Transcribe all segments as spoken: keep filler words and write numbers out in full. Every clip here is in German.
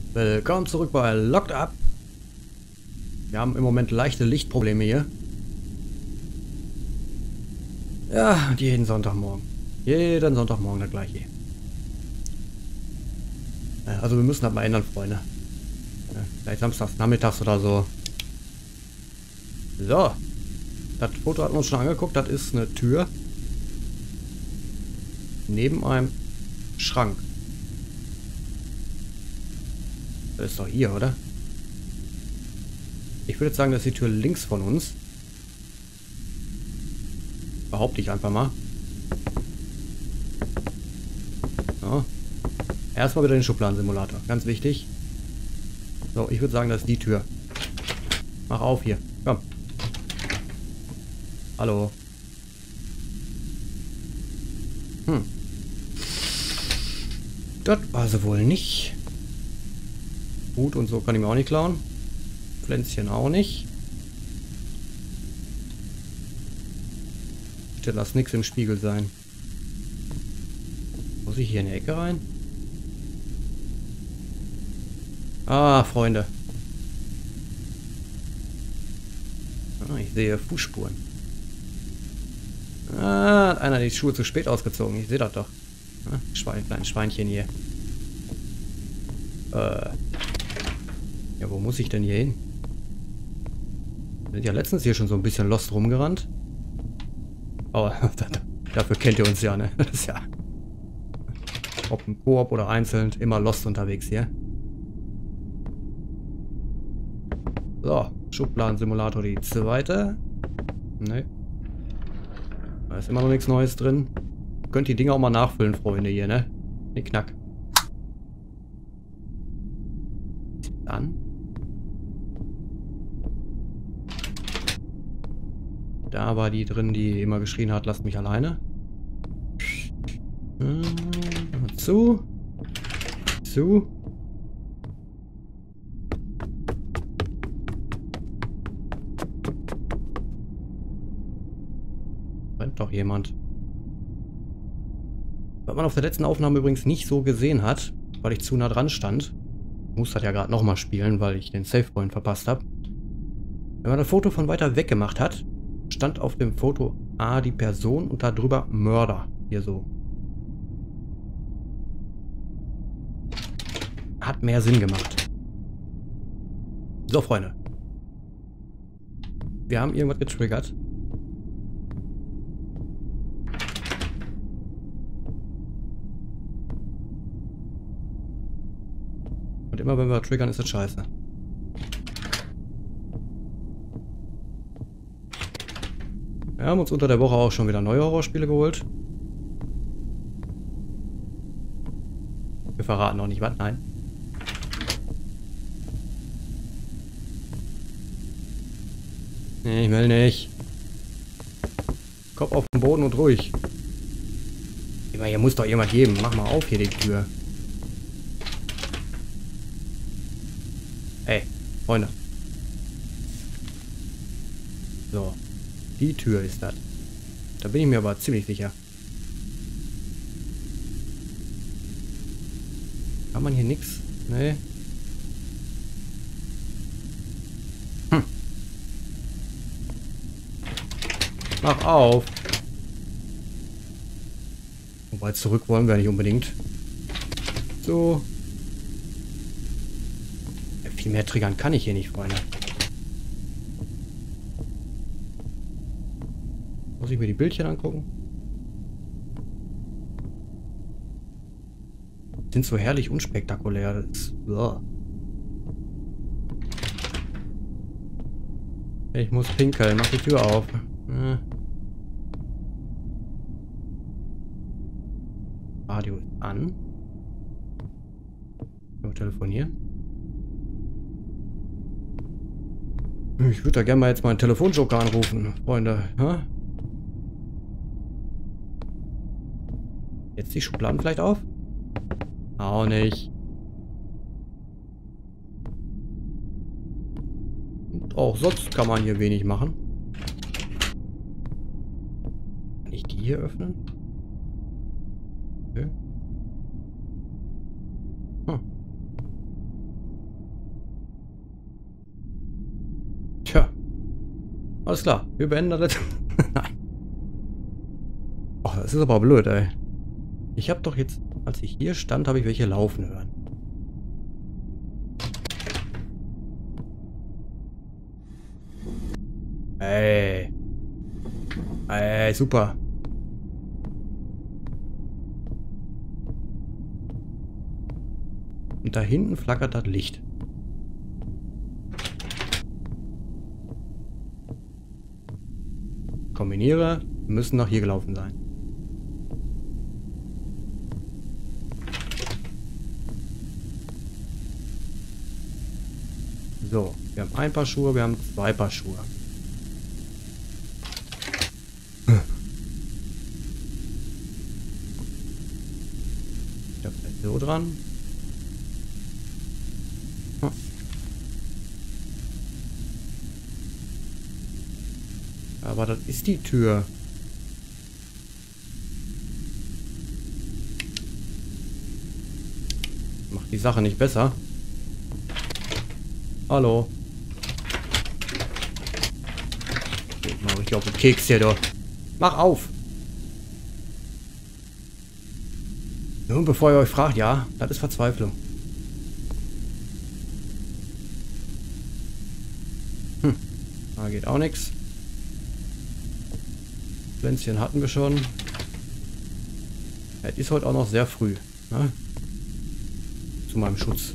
Willkommen zurück bei Locked Up. Wir haben im Moment leichte Lichtprobleme hier. Ja, jeden Sonntagmorgen. Jeden Sonntagmorgen der gleiche. Also wir müssen das mal ändern, Freunde. Vielleicht samstags nachmittags oder so. So. Das Foto hatten wir uns schon angeguckt. Das ist eine Tür. Neben einem Schrank. Das ist doch hier, oder? Ich würde jetzt sagen, das ist die Tür links von uns. Behaupte ich einfach mal. So. Erstmal wieder den Schubladensimulator. Ganz wichtig. So, ich würde sagen, das ist die Tür. Mach auf hier. Komm. Hallo. Hm. Das war sie wohl nicht. Gut, und so kann ich mir auch nicht klauen. Pflänzchen auch nicht. Bitte lass nichts im Spiegel sein. Muss ich hier in die Ecke rein? Ah, Freunde. Ah, ich sehe Fußspuren. Ah, einer hat die Schuhe zu spät ausgezogen. Ich sehe das doch. Ah, Schwein, kleines Schweinchen hier. Äh. Ja, wo muss ich denn hier hin? Wir sind ja letztens hier schon so ein bisschen lost rumgerannt. Aber dafür kennt ihr uns ja, ne? Das ist ja... Ob im Koop oder einzeln, immer lost unterwegs hier. So, Schubladensimulator die zweite. Ne. Da ist immer noch nichts Neues drin. Ihr könnt die Dinger auch mal nachfüllen, Freunde, hier, ne? Knickknack. Dann. Da war die drin, die immer geschrien hat, lasst mich alleine. Zu. Zu. Rennt doch jemand. Was man auf der letzten Aufnahme übrigens nicht so gesehen hat, weil ich zu nah dran stand. Ich muss das ja gerade nochmal spielen, weil ich den Save Point verpasst habe. Wenn man das Foto von weiter weg gemacht hat, stand auf dem Foto A die Person und darüber Mörder. Hier so. Hat mehr Sinn gemacht. So, Freunde. Wir haben irgendwas getriggert. Und immer wenn wir triggern, ist das scheiße. Wir haben uns unter der Woche auch schon wieder neue Horrorspiele geholt. Wir verraten noch nicht was, nein. Nee, ich will nicht. Kopf auf den Boden und ruhig. Hier muss doch jemand geben. Mach mal auf hier die Tür. Hey, Freunde. So. Die Tür ist das. Da bin ich mir aber ziemlich sicher. Kann man hier nichts? Nee. Hm. Mach auf. Wobei zurück wollen wir nicht unbedingt. So. Ja, viel mehr triggern kann ich hier nicht, Freunde. Muss ich mir die Bildchen angucken? Sind so herrlich unspektakulär. Das ist, ja. Ich muss pinkeln. Mach die Tür auf. Äh. Radio ist an. Nur telefonieren. Ich würde da gerne mal jetzt meinen Telefonjoker anrufen, Freunde. Ha? Jetzt die Schubladen vielleicht auf? Auch nicht. Und auch sonst kann man hier wenig machen. Kann ich die hier öffnen? Okay. Hm. Alles klar, wir beenden das. Nein. Oh, das ist aber blöd, ey. Ich habe doch jetzt, als ich hier stand, habe ich welche laufen hören. Ey. Ey, super. Und da hinten flackert das Licht. Kombiniere, müssen noch hier gelaufen sein. So, wir haben ein Paar Schuhe, wir haben zwei Paar Schuhe. Ich habe so dran. Aber das ist die Tür. Macht die Sache nicht besser. Hallo. Geht mal richtig auf den Keks hier, du. Mach auf. Nun, bevor ihr euch fragt, ja, das ist Verzweiflung. Hm, da geht auch nichts. Pflänzchen hatten wir schon. Es ist heute auch noch sehr früh. Ne? Zu meinem Schutz.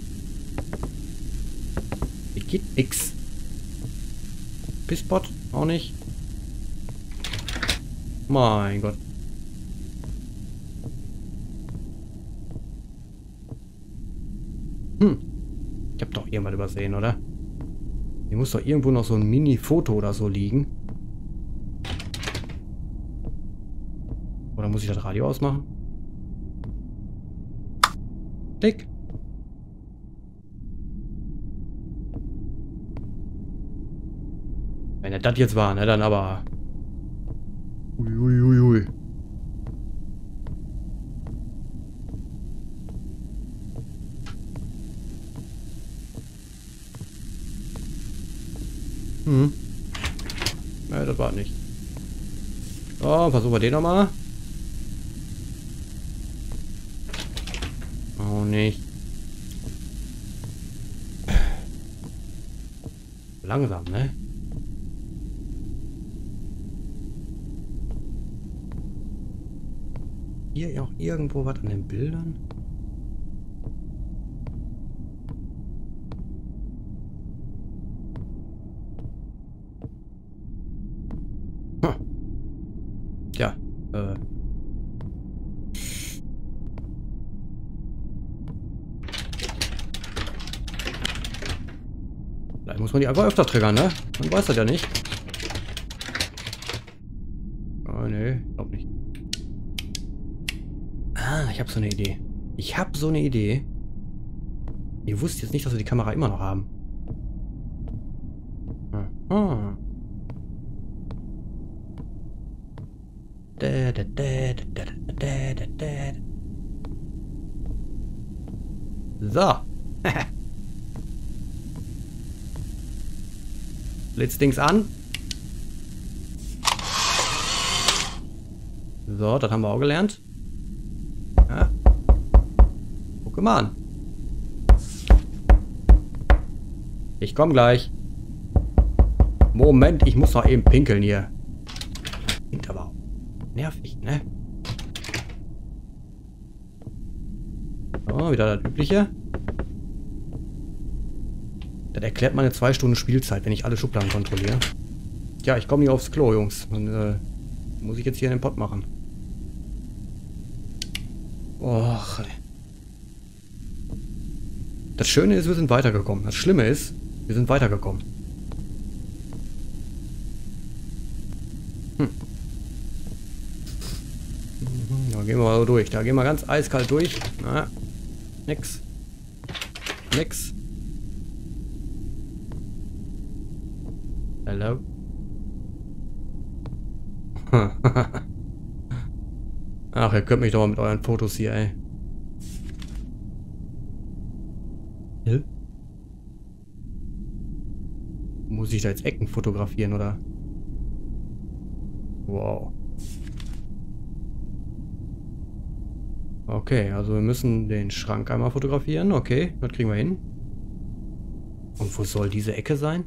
Hier geht nix. Pisspot auch nicht. Mein Gott. Hm. Ich hab doch irgendwas übersehen, oder? Hier muss doch irgendwo noch so ein Mini-Foto oder so liegen. Oder muss ich das Radio ausmachen? Klick. Wenn er das jetzt war, ne, dann aber... Uiuiui. Ui, ui. Hm. Ne, das war nicht. So, versuchen wir den nochmal. Auch nicht. Langsam, ne? Hier auch irgendwo was an den Bildern? Hm. Tja, äh. Vielleicht muss man die einfach öfter triggern, ne? Man weiß das ja nicht. Oh, ne, glaub nicht. Ah, ich habe so eine Idee. Ich habe so eine Idee. Ihr wusst jetzt nicht, dass wir die Kamera immer noch haben. Aha. Da, da, da, da, da, da, da. So. Blitzdings an. So, das haben wir auch gelernt. Ja. Guck mal an. Ich komme gleich. Moment, ich muss doch eben pinkeln hier. Klingt aber auch nervig, ne? So, wieder das Übliche. Das erklärt meine zwei Stunden Spielzeit, wenn ich alle Schubladen kontrolliere. Tja, ich komme nicht aufs Klo, Jungs. Dann äh, muss ich jetzt hier in den Pott machen. Och. Das Schöne ist, wir sind weitergekommen. Das Schlimme ist, wir sind weitergekommen. Hm. Da gehen wir mal so durch. Da gehen wir ganz eiskalt durch. Na, nix. Nix. Hello. Ach, ihr könnt mich doch mal mit euren Fotos hier, ey. Hä? Muss ich da jetzt Ecken fotografieren, oder? Wow. Okay, also wir müssen den Schrank einmal fotografieren. Okay, das kriegen wir hin. Und wo soll diese Ecke sein?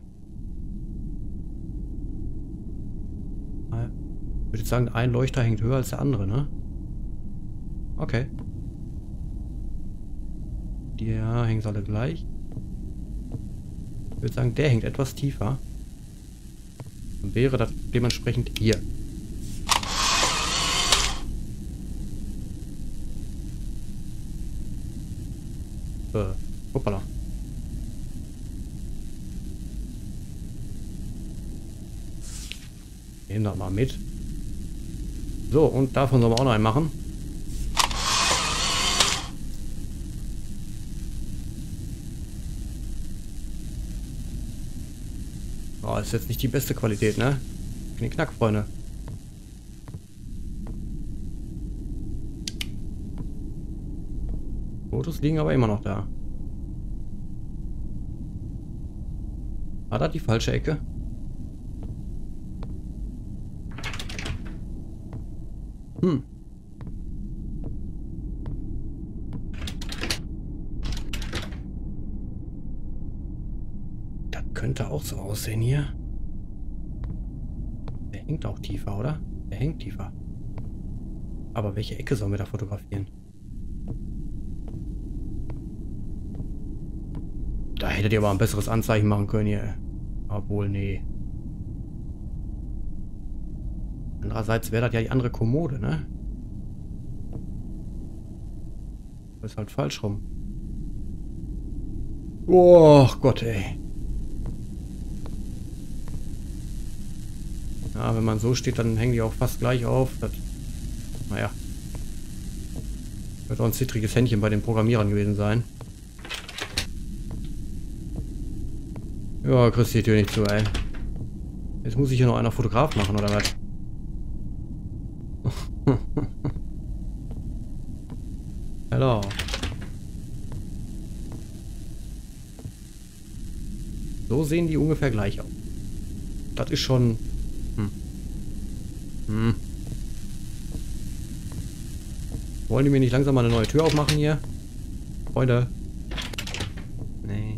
Ich würde sagen, ein Leuchter hängt höher als der andere, ne? Okay. Die ja, hängen alle gleich. Ich würde sagen, der hängt etwas tiefer. Dann wäre das dementsprechend hier. Äh, hoppala. Nehmen wir mal mit. So, und davon sollen wir auch noch einen machen. Oh, ist jetzt nicht die beste Qualität, ne? Knick-Knack, Freunde. Fotos liegen aber immer noch da. War das die falsche Ecke? Hm. Das könnte auch so aussehen hier. Der hängt auch tiefer, oder? Der hängt tiefer. Aber welche Ecke sollen wir da fotografieren? Da hättet ihr aber ein besseres Anzeichen machen können hier. Obwohl, nee. Andererseits wäre das ja die andere Kommode, ne? Das ist halt falsch rum. Oh Gott, ey. Ja, wenn man so steht, dann hängen die auch fast gleich auf. Das, naja. Wird auch ein zittriges Händchen bei den Programmierern gewesen sein. Ja, kriegst die Tür nicht zu, ey. Jetzt muss ich hier noch einer Fotograf machen, oder was? Hallo. So sehen die ungefähr gleich aus. Das ist schon... Hm. Hm. Wollen die mir nicht langsam mal eine neue Tür aufmachen hier? Freunde. Nee.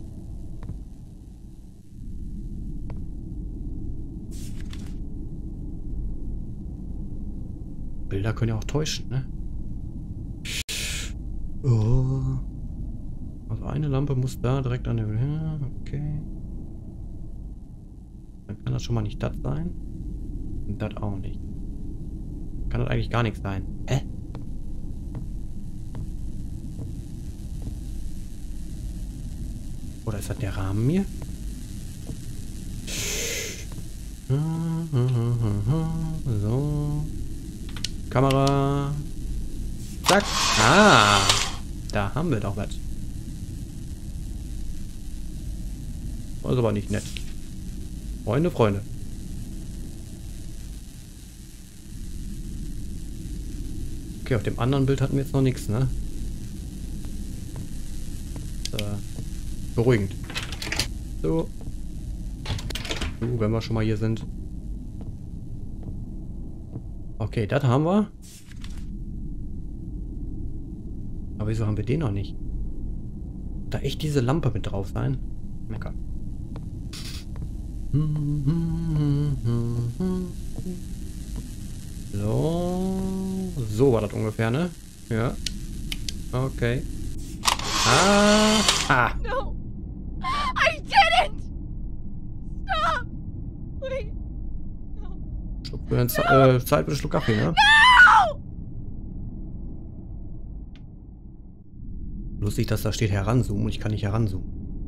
Bilder können ja auch täuschen, ne? Oh. Also eine Lampe muss da direkt an der... Ja, okay. Dann kann das schon mal nicht das sein. Und das auch nicht. Kann das eigentlich gar nichts sein. Hä? Oder ist das der Rahmen hier? So. Kamera. Zack. Ah. Da haben wir doch was. Das ist aber nicht nett. Freunde, Freunde. Okay, auf dem anderen Bild hatten wir jetzt noch nichts, ne? So. Beruhigend. So. So, wenn wir schon mal hier sind. Okay, das haben wir. Aber wieso haben wir den noch nicht? Da echt diese Lampe mit drauf sein? Mecker. So. So war das ungefähr, ne? Ja. Okay. Ah. Ah. No. I didn't. Stop. Please. No. Schluck für den Ze äh, Zeit bitte Schluck Kaffee, ne? No. Lustig, dass da steht heranzoomen und ich kann nicht heranzoomen.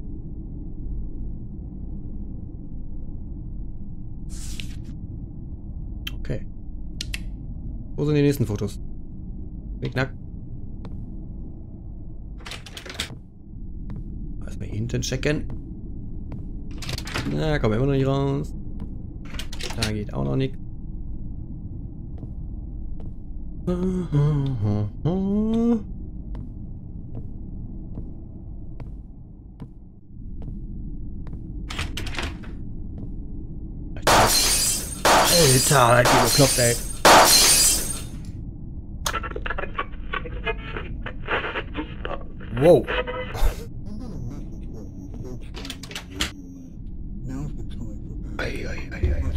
Okay. Wo sind die nächsten Fotos? Knick-Knack. Erstmal hier hinten checken. Na, kommen wir immer noch nicht raus. Da geht auch noch nichts. Alter, halt die bekloppt, ey. Wow. Ei, ei, ei, ei.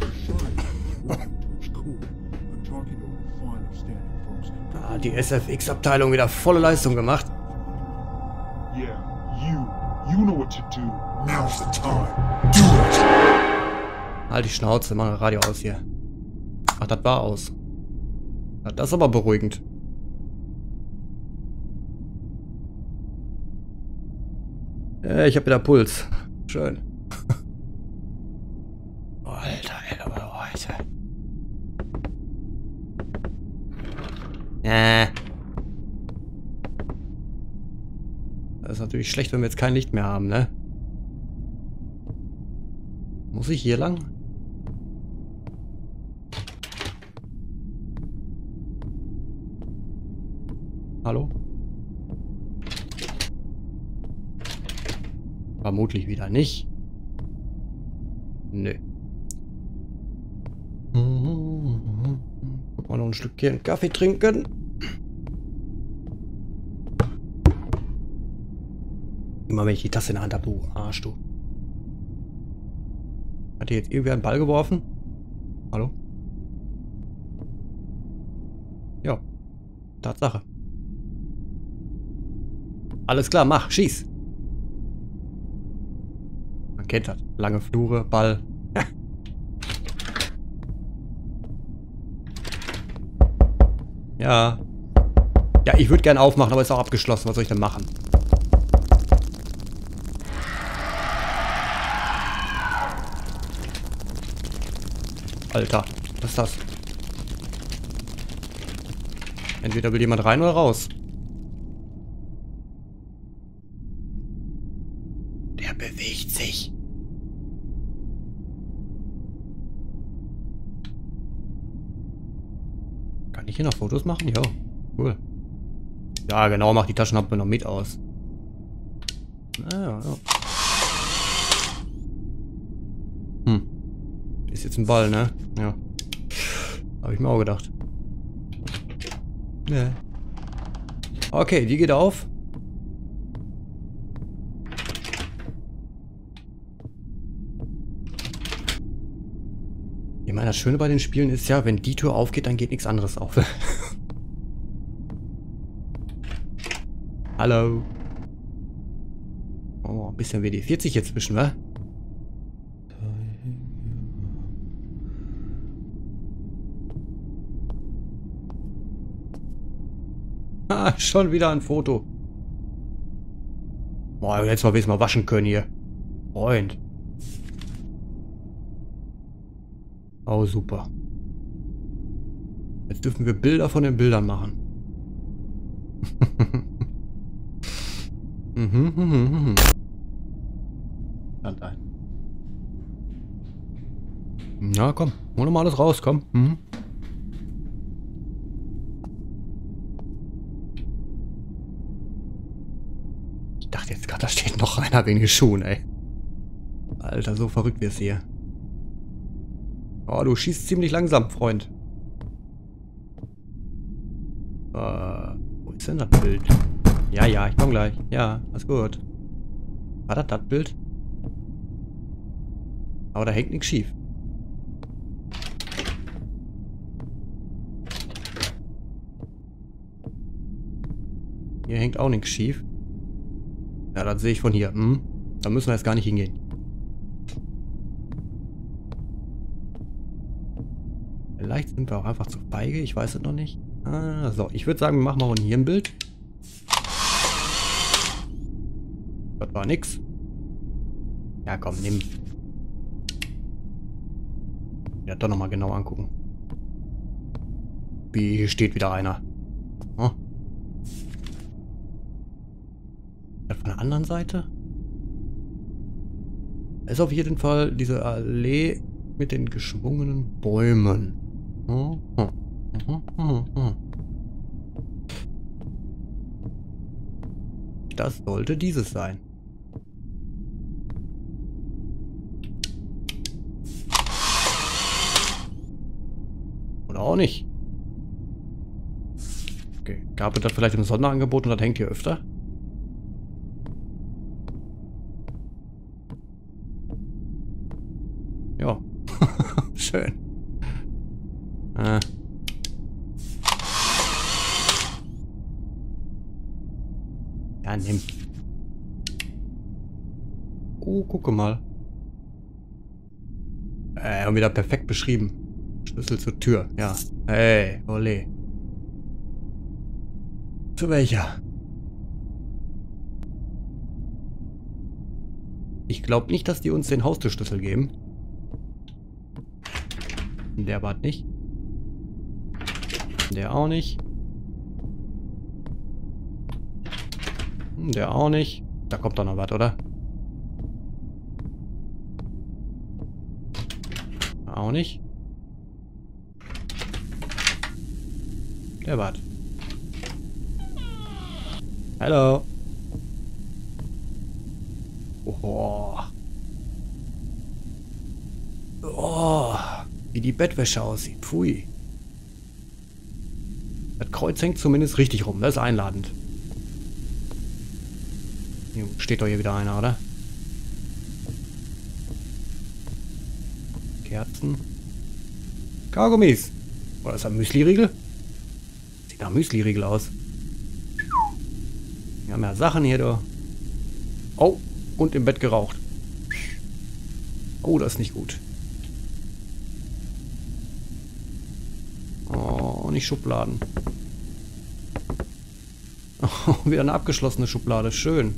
Ah, die S F X-Abteilung wieder volle Leistung gemacht. Yeah, you. You know what to do. Now's the time. Do it. Halt die Schnauze, mach das Radio aus hier. Ach, das war aus. Ja, das ist aber beruhigend. Ja, ich hab wieder Puls. Schön. Oh, Alter, Alter, Alter. Äh. Das ist natürlich schlecht, wenn wir jetzt kein Licht mehr haben, ne? Muss ich hier lang? Hallo? Vermutlich wieder nicht. Nö. Guck mal noch ein Stückchen Kaffee trinken. Immer wenn ich die Tasse in der Hand habe, du Arsch, du. Hat hier jetzt irgendwer einen Ball geworfen? Hallo? Ja. Tatsache. Alles klar, mach, schieß. Man kennt das. Lange Flure, Ball. Ja. Ja, ich würde gerne aufmachen, aber ist auch abgeschlossen. Was soll ich denn machen? Alter, was ist das? Entweder will jemand rein oder raus. Der bewegt sich. Kann ich hier noch Fotos machen? Ja, cool. Ja, genau, mach die Taschenlampe noch mit aus. Ah, ja, ja. Hm. Ist jetzt ein Ball, ne? Ja. Habe ich mir auch gedacht. Ne. Okay, die geht auf. Ich meine, das Schöne bei den Spielen ist ja, wenn die Tür aufgeht, dann geht nichts anderes auf. Hallo. Oh, ein bisschen W D vierzig jetzt zwischen, wa? Ah, schon wieder ein Foto. Boah, jetzt mal wenigstens mal waschen können hier. Freund. Oh, super. Jetzt dürfen wir Bilder von den Bildern machen. mhm, mhm, mhm. Hand ein. Na komm, hol doch mal alles raus, komm. Mhm. Ich dachte jetzt gerade, da steht noch einer wegen den Schuhen, ey. Alter, so verrückt wird's hier. Oh, du schießt ziemlich langsam, Freund. Äh, wo ist denn das Bild? Ja, ja, ich komm gleich. Ja, alles gut. War das das Bild? Aber da hängt nichts schief. Hier hängt auch nichts schief. Ja, das sehe ich von hier. Hm? Da müssen wir jetzt gar nicht hingehen. Vielleicht sind wir auch einfach zu feige. Ich weiß es noch nicht. Ah, so, ich würde sagen, wir machen mal von hier ein Bild. Das war nix. Ja, komm, nimm. Ja, doch nochmal genau angucken. Wie, hier steht wieder einer. Oh. Von der anderen Seite? Ist auf jeden Fall diese Allee mit den geschwungenen Bäumen. Oh, oh, oh, oh, oh. Das sollte dieses sein. Oder auch nicht. Okay. Gab es das vielleicht im Sonderangebot und das hängt hier öfter? Ja. Schön. Äh. Ja, nimm. Oh, gucke mal. Äh, und wieder perfekt beschrieben. Schlüssel zur Tür, ja. Hey, ole. Zu welcher? Ich glaube nicht, dass die uns den Haustürschlüssel geben. Der war nicht. Der auch nicht. Der auch nicht. Da kommt doch noch was, oder? Auch nicht. Der Bart. Hallo. Oh. Oh. Wie die Bettwäsche aussieht. Pfui. Das Kreuz hängt zumindest richtig rum. Das ist einladend. Hier steht doch hier wieder einer, oder? Kerzen. Kaugummis. Oder ist das ein Müsli-Riegel? Sieht nach Müsli-Riegel aus. Wir haben ja Sachen hier, du. Oh, und im Bett geraucht. Oh, das ist nicht gut. Oh, nicht Schubladen. Oh, wieder eine abgeschlossene Schublade. Schön.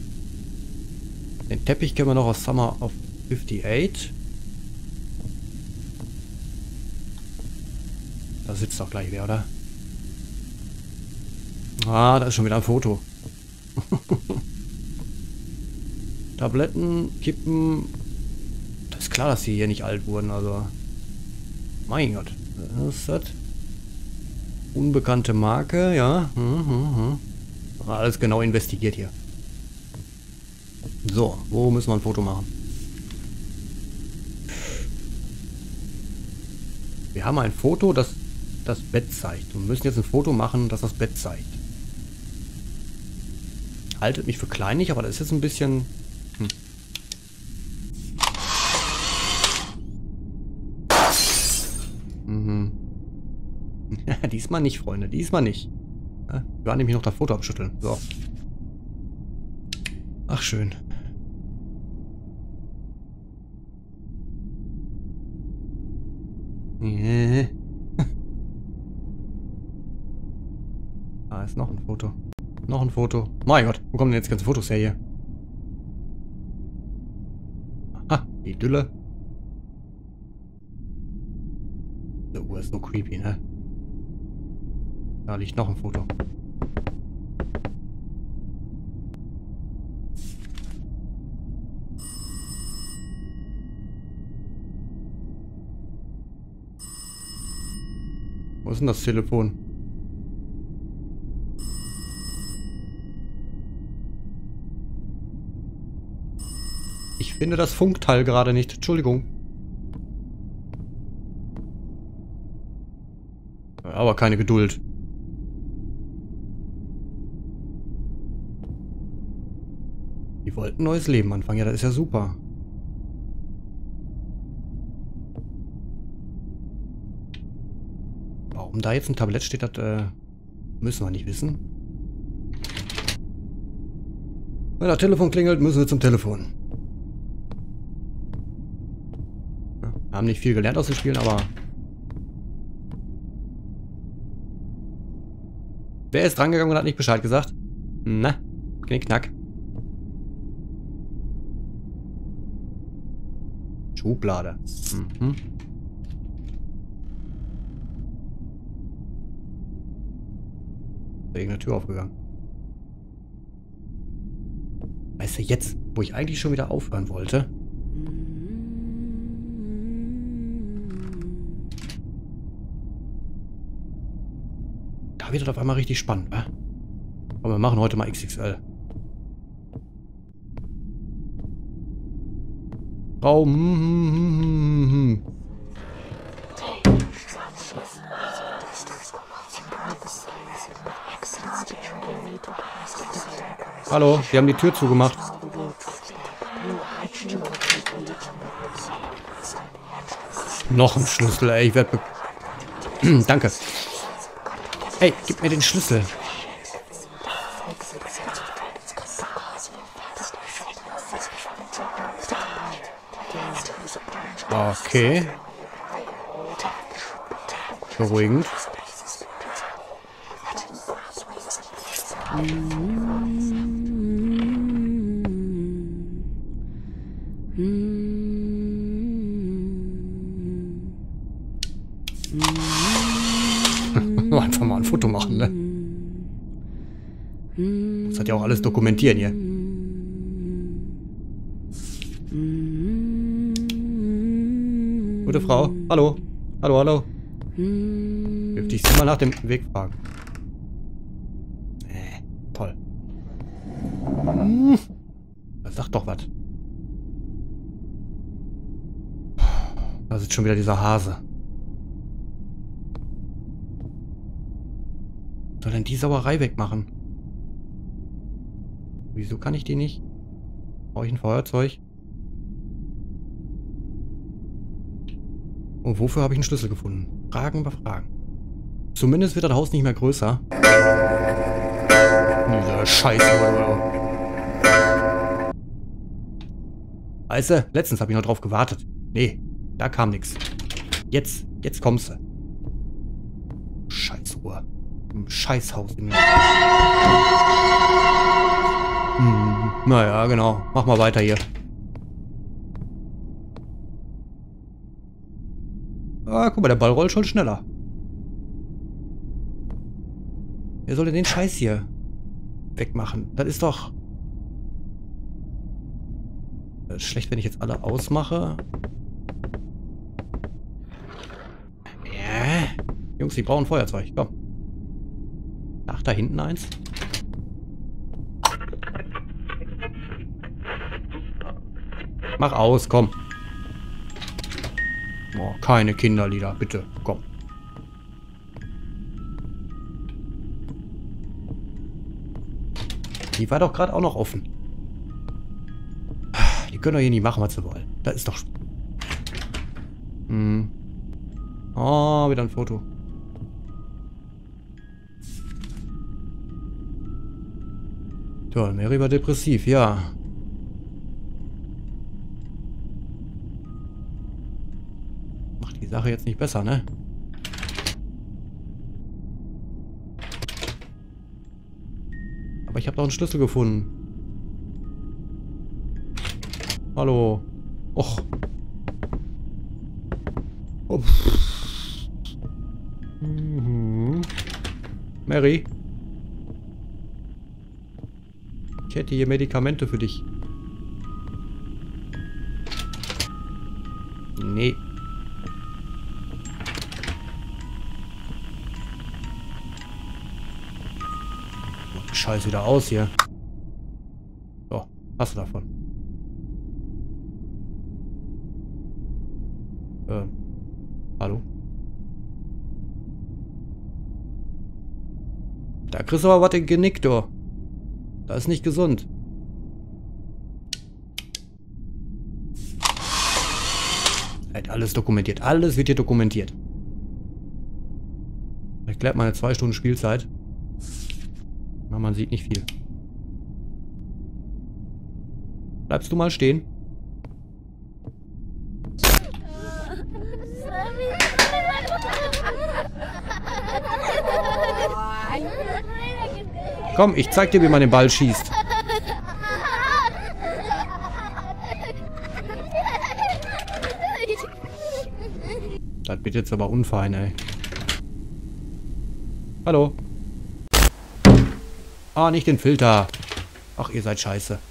Den Teppich kennen wir noch aus Summer of achtundfünfzig. Da sitzt doch gleich wer, oder? Ah, da ist schon wieder ein Foto. Tabletten, Kippen. Das ist klar, dass die hier nicht alt wurden, also. Mein Gott. Was ist das? Unbekannte Marke, ja. Hm, hm, hm. Alles genau investigiert hier. So, wo müssen wir ein Foto machen? Wir haben ein Foto, das das Bett zeigt. Wir müssen jetzt ein Foto machen, das das Bett zeigt. Haltet mich für kleinlich, aber das ist jetzt ein bisschen... Hm. Mhm. Diesmal nicht, Freunde. Diesmal nicht. Ja, wir waren nämlich noch das Foto abschütteln. So. Ach, schön. Yeah. Da ist noch ein Foto. Noch ein Foto. Mein Gott, wo kommen denn jetzt die ganzen Fotos her hier? Aha, die Idylle. Die Uhr ist so creepy, ne? Da liegt noch ein Foto. Wo ist denn das Telefon? Ich finde das Funkteil gerade nicht. Entschuldigung. Aber keine Geduld. Die wollten ein neues Leben anfangen. Ja, das ist ja super. Warum da jetzt ein Tablett steht, das äh, müssen wir nicht wissen. Wenn das Telefon klingelt, müssen wir zum Telefon. Ja, wir haben nicht viel gelernt aus den Spielen, aber... Wer ist drangegangen und hat nicht Bescheid gesagt? Na, knick-knack. Schublade. Mhm. Irgendeine Tür aufgegangen. Weißt du, jetzt, wo ich eigentlich schon wieder aufhören wollte. Da wird es auf einmal richtig spannend, wa? Aber wir machen heute mal X X L. Raum. Hallo, wir haben die Tür zugemacht. Noch ein Schlüssel, ey. Ich werde... Be Danke. Ey, gib mir den Schlüssel. Okay. Beruhigend. Einfach mal ein Foto machen, ne? Das hat ja auch alles dokumentieren hier. Gute Frau. Hallo. Hallo, hallo. Dürfte ich Sie mal nach dem Weg fragen? Äh, toll. Hm. Sag doch was. Da sitzt schon wieder dieser Hase. Was soll denn die Sauerei wegmachen? Wieso kann ich die nicht? Brauche ich ein Feuerzeug? Und wofür habe ich einen Schlüssel gefunden? Fragen über Fragen. Zumindest wird das Haus nicht mehr größer. Diese Scheiße. Weißt du, letztens habe ich noch drauf gewartet. Nee, da kam nichts. Jetzt, jetzt kommst du. Scheißruhe. Im Scheißhaus. Hm, naja, genau. Mach mal weiter hier. Ah, guck mal, der Ball rollt schon schneller. Wer soll denn den Scheiß hier wegmachen? Das ist doch... Das ist schlecht, wenn ich jetzt alle ausmache. Ja. Jungs, die brauchen Feuerzeug. Komm. Ach, da hinten eins. Mach aus, komm. Oh, keine Kinderlieder, bitte, komm. Die war doch gerade auch noch offen. Die können doch hier nicht machen, was sie wollen. Da ist doch... Hm. Oh, wieder ein Foto. Toll, Mary war depressiv, ja. Macht die Sache jetzt nicht besser, ne? Aber ich habe doch einen Schlüssel gefunden. Hallo. Och. Oh. Mhm. Mary. Ich hätte hier Medikamente für dich. Nee. Macht die Scheiße wieder aus hier. So, hast du davon. Äh, hallo? Da kriegst du aber was in Genick, du. Das ist nicht gesund. Halt alles dokumentiert. Alles wird hier dokumentiert. Erklärt meine zwei Stunden Spielzeit. Na, man sieht nicht viel. Bleibst du mal stehen? Komm, ich zeig dir, wie man den Ball schießt. Das wird jetzt aber unfein, ey. Hallo. Ah, nicht den Filter. Ach, ihr seid scheiße.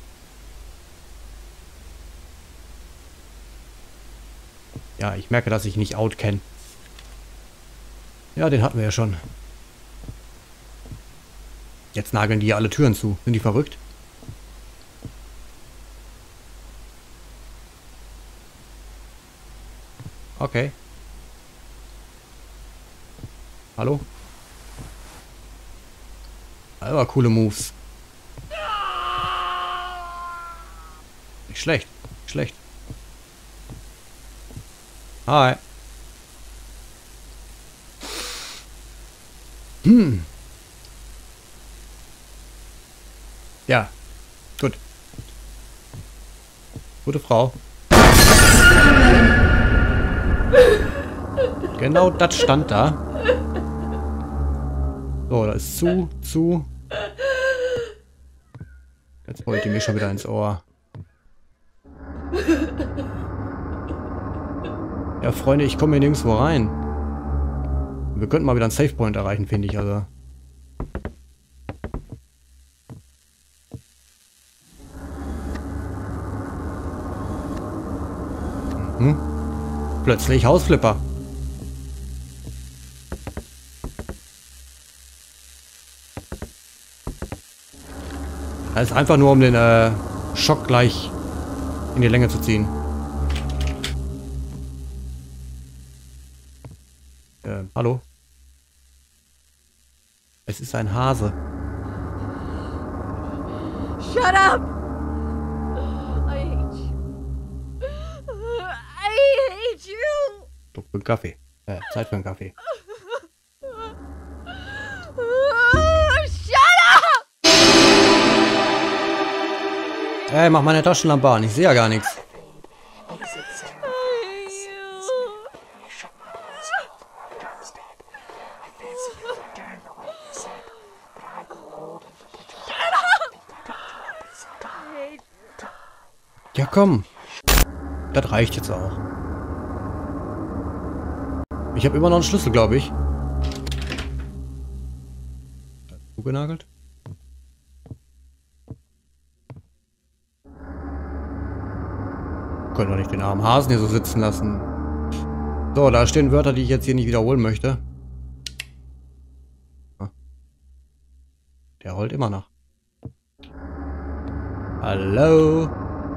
Ja, ich merke, dass ich nicht out kenne. Ja, den hatten wir ja schon. Jetzt nageln die ja alle Türen zu. Sind die verrückt? Okay. Aber coole Moves. Nicht schlecht. Nicht schlecht. Hi. Hm. Ja. Gut. Gute Frau. Genau das stand da. So, da ist zu, zu. Jetzt heult die mir schon wieder ins Ohr. Ja, Freunde, ich komme hier nirgendwo rein. Wir könnten mal wieder einen Savepoint erreichen, finde ich, also. Mhm. Plötzlich Hausflipper. Das ist einfach nur, um den äh, Schock gleich in die Länge zu ziehen. Äh, hallo? Es ist ein Hase. Shut up! I hate you. I hate you! Druck für einen Kaffee. Äh, Zeit für einen Kaffee. Shut up! Ey, mach meine Taschenlampe an. Ich sehe ja gar nichts. Ja, komm. Das reicht jetzt auch. Ich habe immer noch einen Schlüssel, glaube ich. Zugenagelt? Können wir nicht den armen Hasen hier so sitzen lassen. So, da stehen Wörter, die ich jetzt hier nicht wiederholen möchte. Der heult immer noch. Hallo?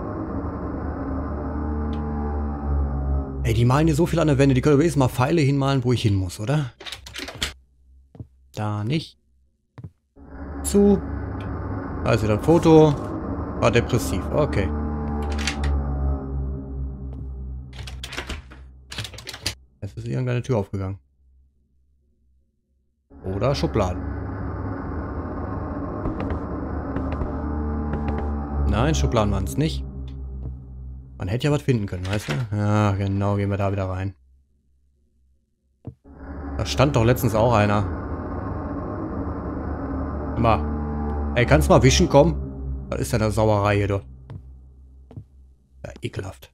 Ey, die malen hier so viel an der Wände. Die können aber jetzt mal Pfeile hinmalen, wo ich hin muss, oder? Da nicht. Zu. Da ist wieder ein Foto. War depressiv. Okay. Jetzt ist irgendeine Tür aufgegangen. Oder Schubladen. Nein, Schubladen waren es nicht. Man hätte ja was finden können, weißt du? Ja, genau, gehen wir da wieder rein. Da stand doch letztens auch einer. Mal. Ey, kannst du mal wischen kommen? Was ist denn eine Sauerei hier, du? Ja, ekelhaft.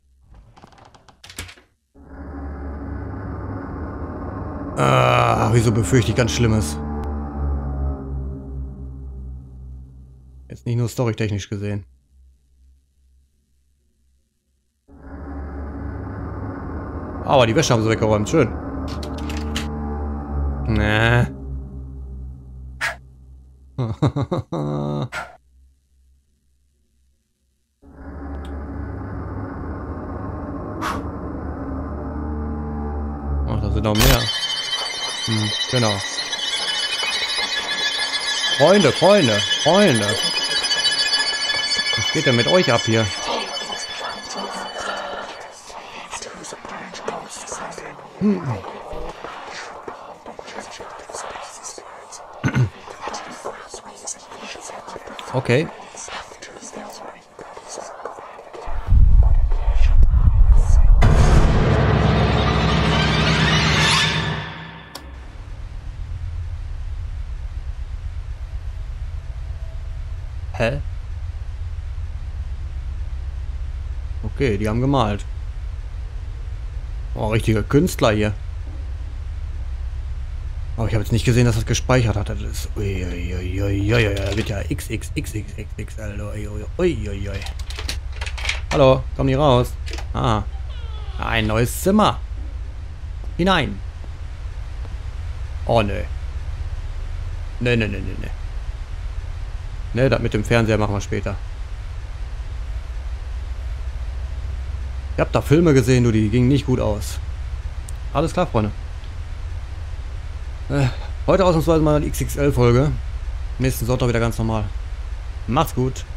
Ah, wieso befürchte ich ganz Schlimmes? Jetzt nicht nur storytechnisch gesehen. Aber die Wäsche haben sie weggeräumt. Schön. Nee. Ach, da sind noch mehr. Hm, genau. Freunde, Freunde, Freunde. Was geht denn mit euch ab hier? Hm. Okay. Hä? Okay, die haben gemalt. Oh, richtiger Künstler hier. Aber ich habe jetzt nicht gesehen, dass das gespeichert hat. Das ist... Uiuiuiui. Da wird ja X X X X X X. Uiuiui. Hallo, komm nicht raus. Ah. Ein neues Zimmer. Hinein. Oh, ne. Ne, ne, ne, ne, ne. Ne, das mit dem Fernseher machen wir später. Ich hab da Filme gesehen, du, die gingen nicht gut aus. Alles klar, Freunde. Äh, heute ausnahmsweise mal eine X X L-Folge. Nächsten Sonntag wieder ganz normal. Macht's gut.